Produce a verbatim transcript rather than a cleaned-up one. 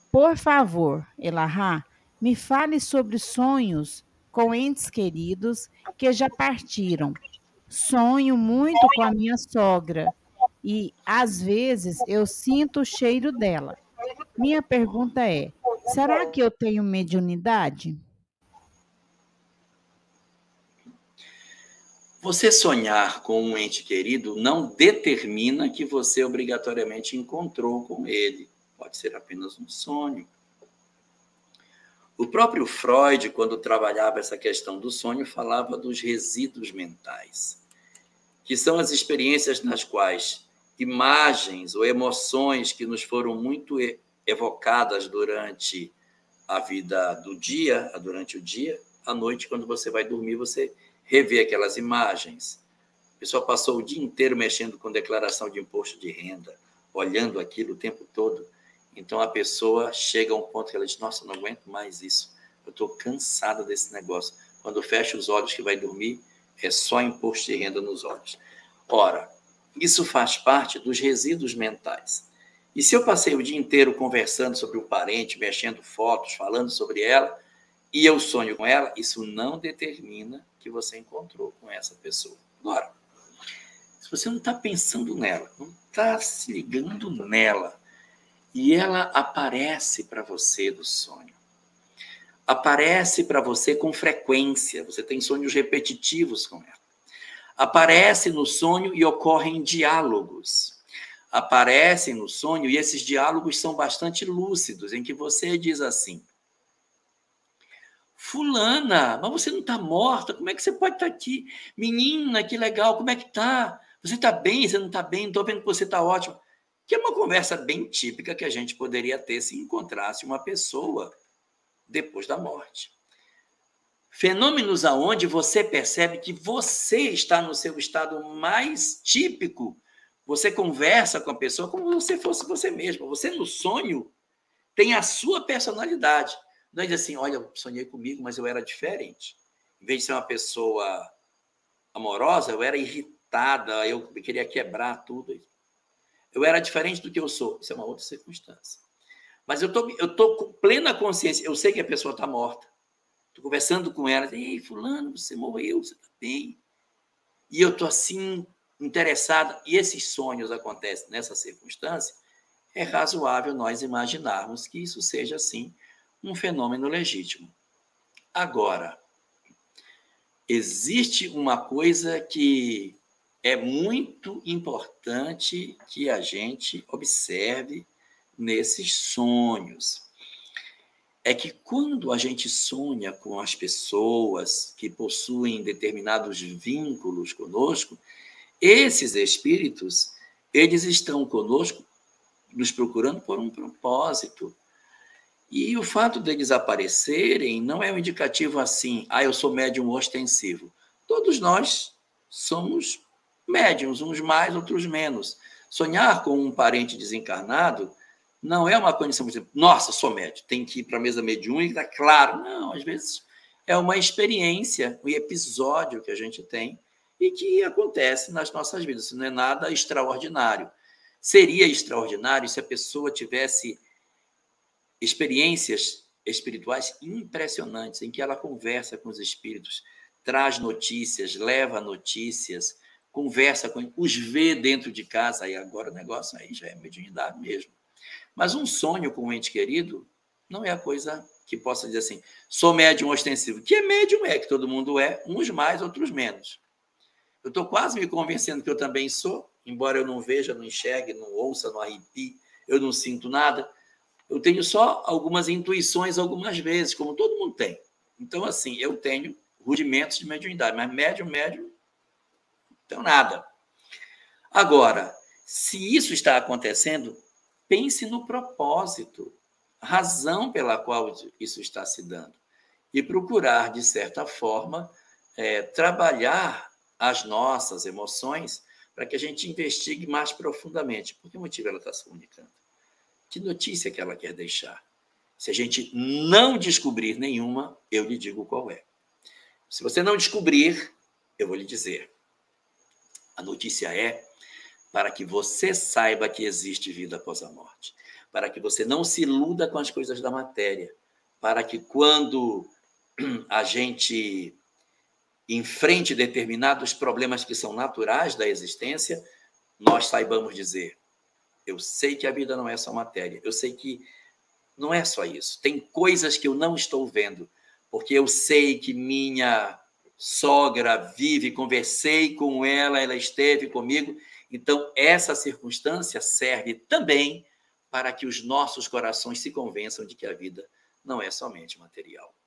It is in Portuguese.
Por favor, Elahá, me fale sobre sonhos com entes queridos que já partiram. Sonho muito com a minha sogra e, às vezes, eu sinto o cheiro dela. Minha pergunta é: será que eu tenho mediunidade? Você sonhar com um ente querido não determina que você obrigatoriamente encontrou com ele. Pode ser apenas um sonho. O próprio Freud, quando trabalhava essa questão do sonho, falava dos resíduos mentais, que são as experiências nas quais imagens ou emoções que nos foram muito evocadas durante a vida do dia, durante o dia, à noite, quando você vai dormir, você revê aquelas imagens. A pessoa passou o dia inteiro mexendo com declaração de imposto de renda, olhando aquilo o tempo todo. Então, a pessoa chega a um ponto que ela diz, nossa, não aguento mais isso. Eu estou cansada desse negócio. Quando fecha os olhos que vai dormir, é só imposto de renda nos olhos. Ora, isso faz parte dos resíduos mentais. E se eu passei o dia inteiro conversando sobre um parente, mexendo fotos, falando sobre ela, e eu sonho com ela, isso não determina que você encontrou com essa pessoa. Agora, se você não está pensando nela, não está se ligando nela, e ela aparece para você do sonho, aparece para você com frequência, você tem sonhos repetitivos com ela, aparece no sonho e ocorrem diálogos, aparecem no sonho e esses diálogos são bastante lúcidos, em que você diz assim, fulana, mas você não está morta, como é que você pode estar aqui? Menina, que legal, como é que está? Você está bem, você não está bem? Estou vendo que você está ótimo. Que é uma conversa bem típica que a gente poderia ter se encontrasse uma pessoa depois da morte. Fenômenos aonde você percebe que você está no seu estado mais típico. Você conversa com a pessoa como se você fosse você mesmo. Você, no sonho, tem a sua personalidade. Não é dizer assim, olha, eu sonhei comigo, mas eu era diferente. Em vez de ser uma pessoa amorosa, eu era irritada, eu queria quebrar tudo. Eu era diferente do que eu sou. Isso é uma outra circunstância. Mas eu tô, eu tô com plena consciência. Eu sei que a pessoa está morta. Estou conversando com ela. Ei, fulano, você morreu, você está bem. E eu estou assim, interessada. E esses sonhos acontecem nessa circunstância. É razoável nós imaginarmos que isso seja, assim, um fenômeno legítimo. Agora, existe uma coisa que é muito importante que a gente observe nesses sonhos. É que quando a gente sonha com as pessoas que possuem determinados vínculos conosco, esses espíritos, eles estão conosco, nos procurando por um propósito. E o fato deles aparecerem não é um indicativo assim, ah, eu sou médium ostensivo. Todos nós somos médiums, uns mais, outros menos. Sonhar com um parente desencarnado não é uma condição, por exemplo, nossa, sou médium, tem que ir para a mesa mediúnica, claro. Não, às vezes é uma experiência, um episódio que a gente tem e que acontece nas nossas vidas. Isso não é nada extraordinário. Seria extraordinário se a pessoa tivesse experiências espirituais impressionantes, em que ela conversa com os espíritos, traz notícias, leva notícias, conversa com os vê dentro de casa, aí agora o negócio aí já é mediunidade mesmo. Mas um sonho com um ente querido não é a coisa que possa dizer assim, sou médium ostensivo. Que é médium é, que todo mundo é, uns mais, outros menos. Eu estou quase me convencendo que eu também sou, embora eu não veja, não enxergue, não ouça, não arrepie, eu não sinto nada. Eu tenho só algumas intuições algumas vezes, como todo mundo tem. Então, assim, eu tenho rudimentos de mediunidade, mas médium, médium, não tenho nada. Agora, se isso está acontecendo, pense no propósito, a razão pela qual isso está se dando. E procurar, de certa forma, é, trabalhar as nossas emoções para que a gente investigue mais profundamente. Por que motivo ela está se comunicando? Que notícia que ela quer deixar? Se a gente não descobrir nenhuma, eu lhe digo qual é. Se você não descobrir, eu vou lhe dizer. A notícia é para que você saiba que existe vida após a morte. para que você não se iluda com as coisas da matéria, para que quando a gente enfrente determinados problemas que são naturais da existência, nós saibamos dizer: eu sei que a vida não é só matéria, eu sei que não é só isso, tem coisas que eu não estou vendo, porque eu sei que minha sogra vive, conversei com ela, ela esteve comigo, então essa circunstância serve também para que os nossos corações se convençam de que a vida não é somente material.